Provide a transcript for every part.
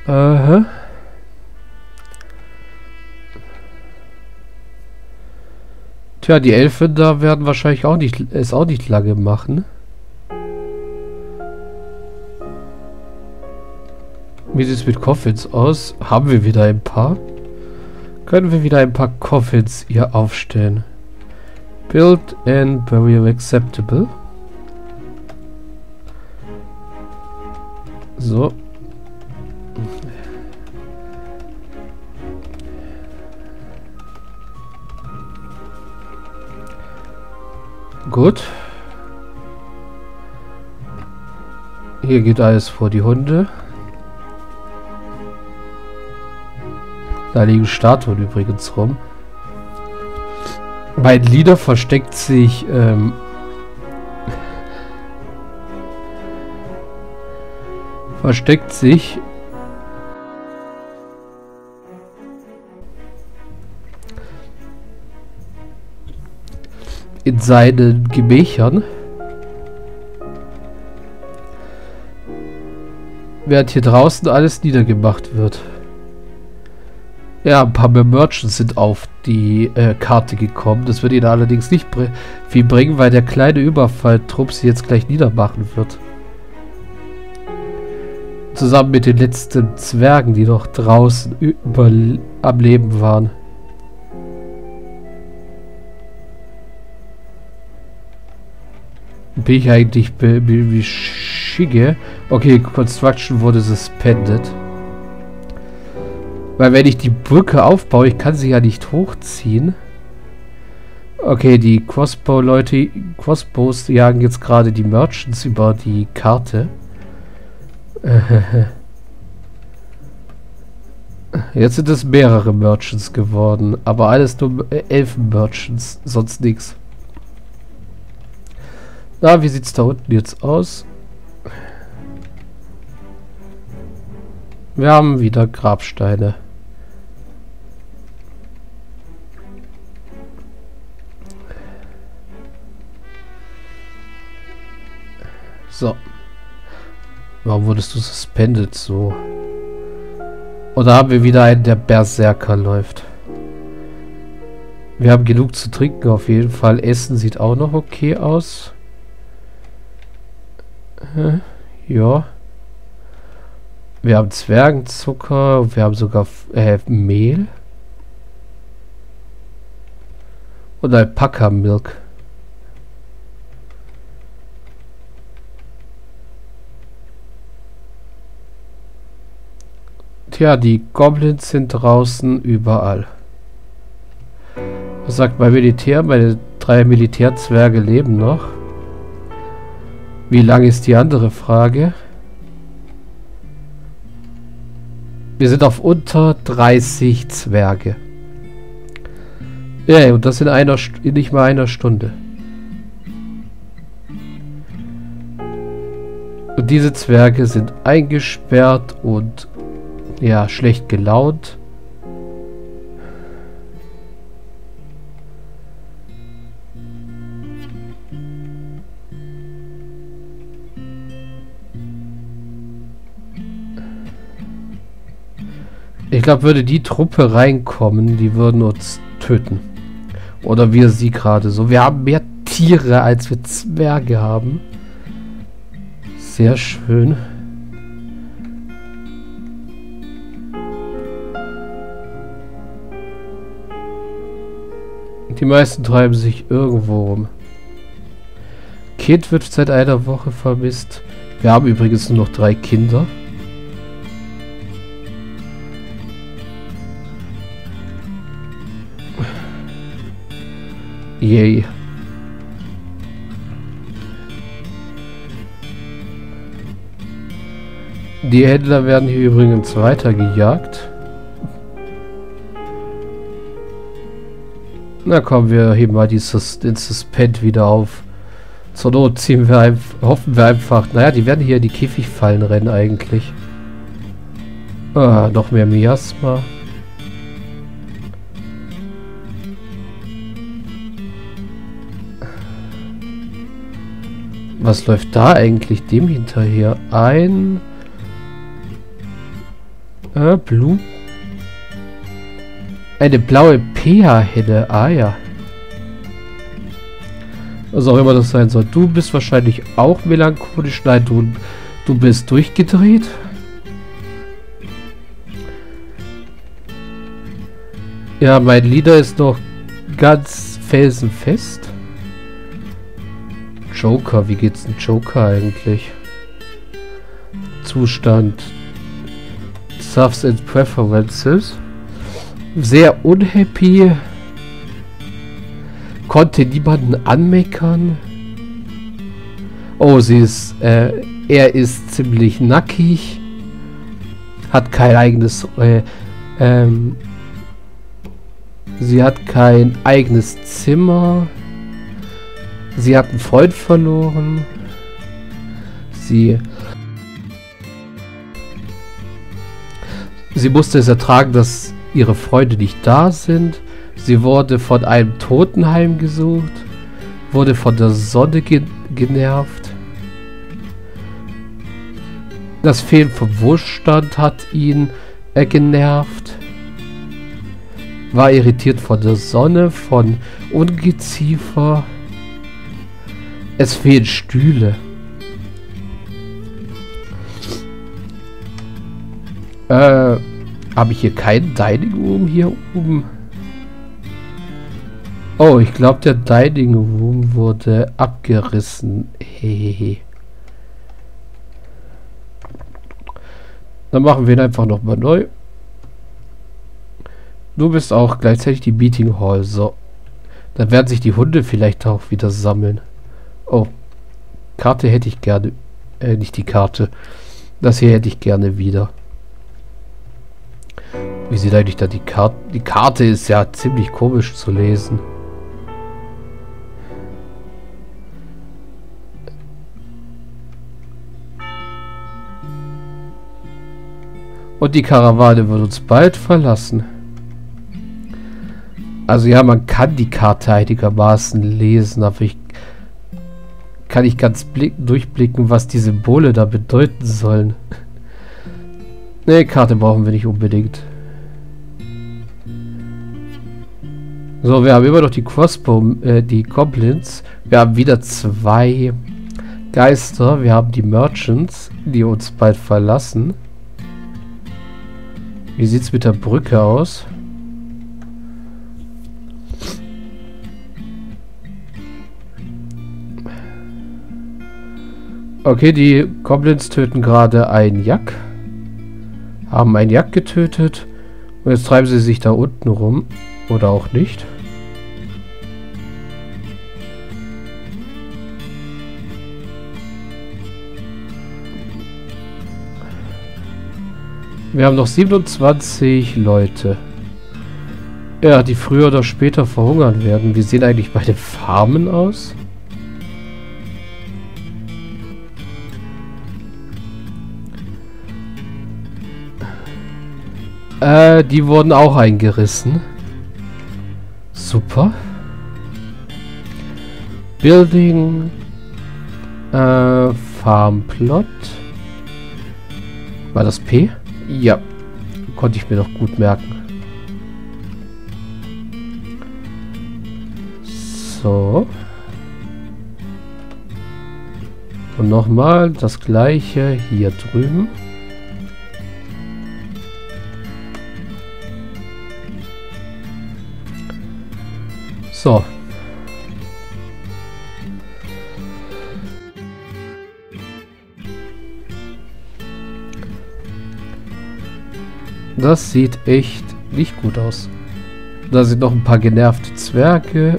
Aha. Tja, die Elfen da werden wahrscheinlich auch nicht lange machen. Wie sieht es mit Coffins aus? Haben wir wieder ein paar? Können wir wieder ein paar Coffins hier aufstellen? Build and Burial Acceptable. So. Gut. Hier geht alles vor die Hunde. Da liegen Statuen übrigens rum. Mein Leader versteckt sich in seinen Gemächern, während hier draußen alles niedergemacht wird. Ja, ein paar mehr Merchants sind auf die Karte gekommen. Das wird ihnen allerdings nicht viel bringen, weil der kleine Überfalltrupp sie jetzt gleich niedermachen wird. Zusammen mit den letzten Zwergen, die noch draußen am Leben waren. Bin ich eigentlich wie Schicke? Okay, Construction wurde suspended. Weil wenn ich die Brücke aufbaue, ich kann sie ja nicht hochziehen. Okay, die Crossbows jagen jetzt gerade die Merchants über die Karte. Jetzt sind es mehrere Merchants geworden, aber alles nur Elfen-Merchants, sonst nichts. Na, wie sieht's da unten jetzt aus? Wir haben wieder Grabsteine. So. Warum wurdest du suspended so? Oder haben wir wieder einen, der Berserker läuft? Wir haben genug zu trinken auf jeden Fall. Essen sieht auch noch okay aus. Ja. Wir haben Zwergenzucker. Wir haben sogar Mehl. Und Alpaka-Milk. Tja, die Goblins sind draußen überall. Was sagt mein Militär? Meine 3 Militärzwerge leben noch. Wie lang ist die andere Frage? Wir sind auf unter 30 Zwerge. Ja, und das in nicht mal einer Stunde. Und diese Zwerge sind eingesperrt und ja, schlecht gelaunt. Ich glaube, würde die Truppe reinkommen, die würden uns töten. Oder wir sie gerade so. Wir haben mehr Tiere, als wir Zwerge haben. Sehr schön. Die meisten treiben sich irgendwo rum. Kind wird seit einer Woche vermisst. Wir haben übrigens nur noch 3 Kinder. Yay. Die Händler werden hier übrigens weitergejagt. Na komm, wir heben mal den Suspend wieder auf. Zur Not hoffen wir einfach. Naja, die werden hier in die Käfigfallen rennen eigentlich. Ah, noch mehr Miasma. Was läuft da eigentlich dem hinterher? Ein Blue. Eine blaue Pea-Henne. Ah ja. Was auch immer das sein soll. Du bist wahrscheinlich auch melancholisch. Nein, du bist durchgedreht. Ja, mein Leader ist noch ganz felsenfest. Joker, wie geht's denn Joker eigentlich? Zustand. Subs and Preferences. Sehr unhappy. Konnte niemanden anmeckern. Oh, er ist ziemlich nackig. Hat kein eigenes, sie hat kein eigenes Zimmer. Sie hat einen Freund verloren. Sie musste es ertragen, dass ihre Freunde nicht da sind. Sie wurde von einem Toten heimgesucht. Wurde von der Sonne genervt. Das Fehlen von Wohlstand hat ihn genervt. War irritiert von der Sonne, von Ungeziefer. Es fehlen Stühle. Habe ich hier keinen Dining Room hier oben? Oh, ich glaube, der Dining Room wurde abgerissen. Hehehe. Dann machen wir ihn einfach nochmal neu. Du bist auch gleichzeitig die Meeting Hall. So. Dann werden sich die Hunde vielleicht auch wieder sammeln. Oh. Karte hätte ich gerne. Nicht die Karte. Das hier hätte ich gerne wieder. Wie sieht eigentlich da die Karte? Die Karte ist ja ziemlich komisch zu lesen. Und die Karawane wird uns bald verlassen. Also ja, man kann die Karte einigermaßen lesen, aber ich kann nicht ganz durchblicken, was die Symbole da bedeuten sollen. Ne, Karte brauchen wir nicht unbedingt. So, wir haben immer noch die Crossbow, die Goblins. Wir haben wieder 2 Geister. Wir haben die Merchants, die uns bald verlassen. Wie sieht es mit der Brücke aus? Okay, die Goblins töten gerade einen Jack. Haben einen Jack getötet. Und jetzt treiben sie sich da unten rum. Oder auch nicht. Wir haben noch 27 Leute. Ja, die früher oder später verhungern werden. Wie sehen eigentlich meine Farmen aus? Die wurden auch eingerissen. Super. Building. Farmplot. War das P? Ja. Konnte ich mir doch gut merken. So. Und nochmal das gleiche hier drüben. So. Das sieht echt nicht gut aus. Da sind noch ein paar genervte Zwerge.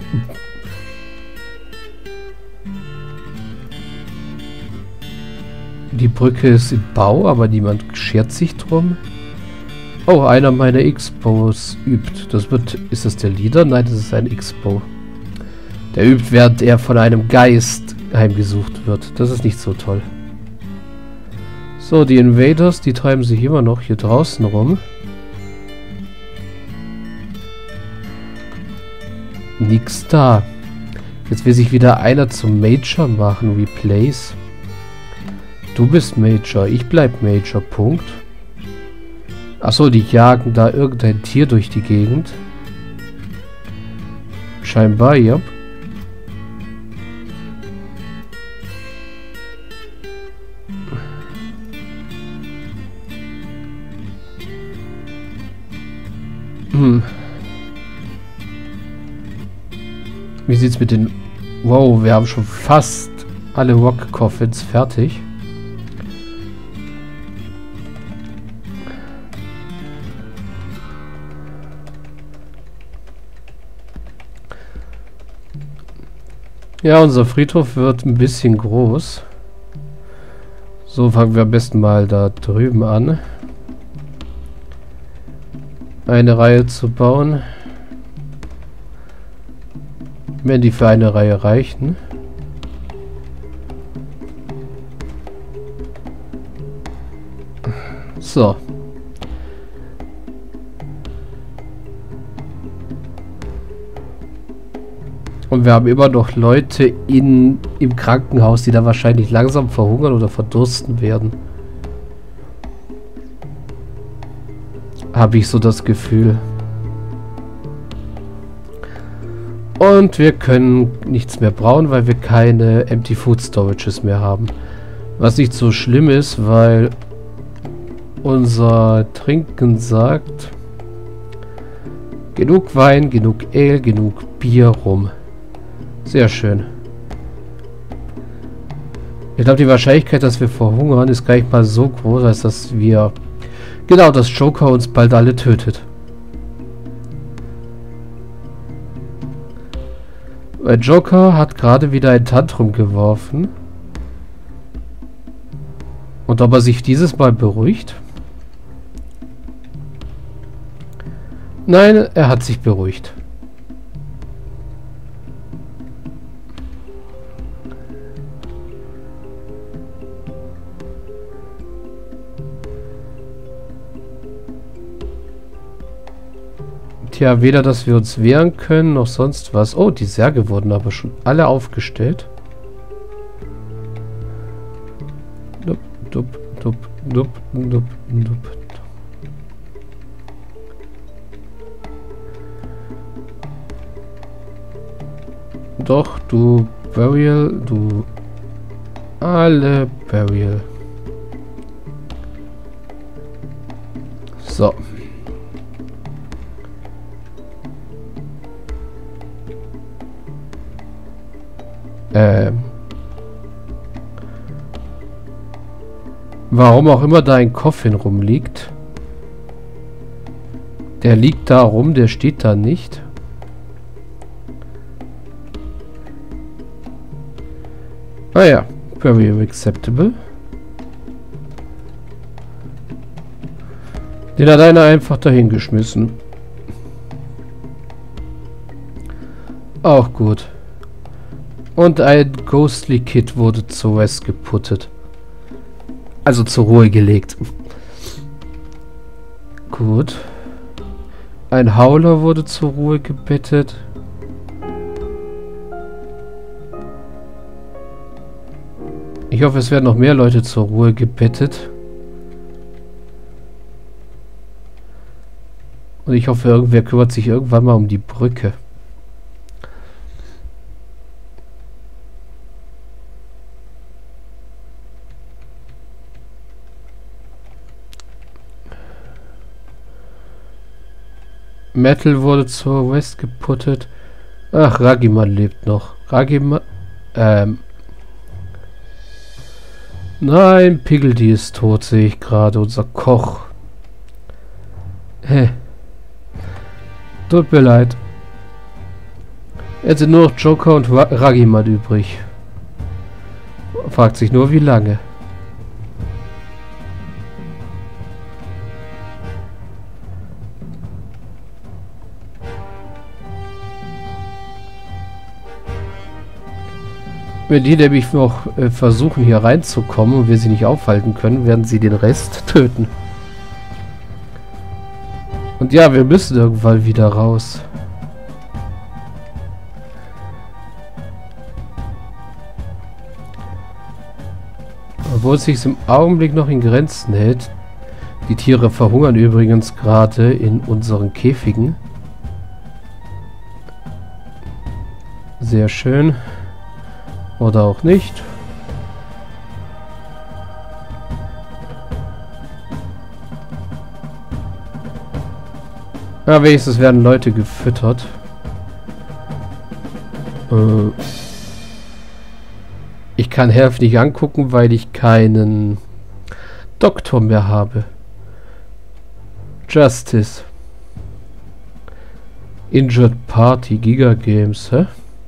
Die Brücke ist im Bau, aber niemand schert sich drum. Oh, einer meiner X-Bows übt. Ist das der Leader? Nein, das ist ein X-Bow. Der übt, während er von einem Geist heimgesucht wird. Das ist nicht so toll. So, die Invaders, die treiben sich immer noch hier draußen rum. Nix da. Jetzt will sich wieder einer zum Major machen. Replace. Du bist Major. Ich bleib Major. Punkt. Achso, die jagen da irgendein Tier durch die Gegend. Scheinbar, ja. Wie sieht's mit den... Wow, wir haben schon fast alle Rock Coffins fertig. Ja, unser Friedhof wird ein bisschen groß. So, fangen wir am besten mal da drüben an. Eine Reihe zu bauen. Wenn die für eine Reihe reichen. So. Und wir haben immer noch Leute im Krankenhaus, die da wahrscheinlich langsam verhungern oder verdursten werden. Habe ich so das Gefühl. Und wir können nichts mehr brauen, weil wir keine Empty Food Storages mehr haben. Was nicht so schlimm ist, weil unser Trinken sagt: genug Wein, genug Ale, genug Bier rum. Sehr schön. Ich glaube, die Wahrscheinlichkeit, dass wir verhungern, ist gar nicht mal so groß, als dass wir... Genau, dass Joker uns bald alle tötet. Weil Joker hat gerade wieder ein Tantrum geworfen. Und ob er sich dieses Mal beruhigt? Nein, er hat sich beruhigt. Tja, weder, dass wir uns wehren können, noch sonst was. Oh, die Särge wurden aber schon alle aufgestellt. Dup, dup, dup, dup, dup, dup. Doch, du Burial, du... Alle Burial. So. Warum auch immer da ein Coffin rumliegt. Der liegt da rum, der steht da nicht. Ah ja, very acceptable. Den hat einer einfach dahingeschmissen. Auch gut. Und ein Ghostly Kid wurde zu West geputtet. Also zur Ruhe gelegt. Gut. Ein Howler wurde zur Ruhe gebettet. Ich hoffe, es werden noch mehr Leute zur Ruhe gebettet. Und ich hoffe, irgendwer kümmert sich irgendwann mal um die Brücke. Metal wurde zur West geputtet. Ach, Ragiman lebt noch. Ragiman... Nein, Piggledy ist tot, sehe ich gerade. Unser Koch. Tut mir leid. Jetzt sind nur noch Joker und Ragiman übrig. Fragt sich nur, wie lange. Wenn die nämlich noch versuchen, hier reinzukommen und wir sie nicht aufhalten können, werden sie den Rest töten. Und ja, wir müssen irgendwann wieder raus. Obwohl es sich im Augenblick noch in Grenzen hält. Die Tiere verhungern übrigens gerade in unseren Käfigen. Sehr schön. Oder auch nicht. Ja, wenigstens werden Leute gefüttert. Ich kann Health nicht angucken, weil ich keinen Doktor mehr habe. Justice. Injured Party, Giga Games, hä?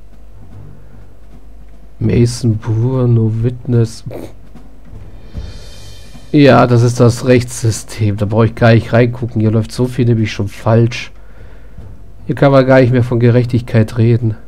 Mason Brewer, No Witness. Ja, das ist das Rechtssystem. Da brauche ich gar nicht reingucken. Hier läuft so viel nämlich schon falsch. Hier kann man gar nicht mehr von Gerechtigkeit reden.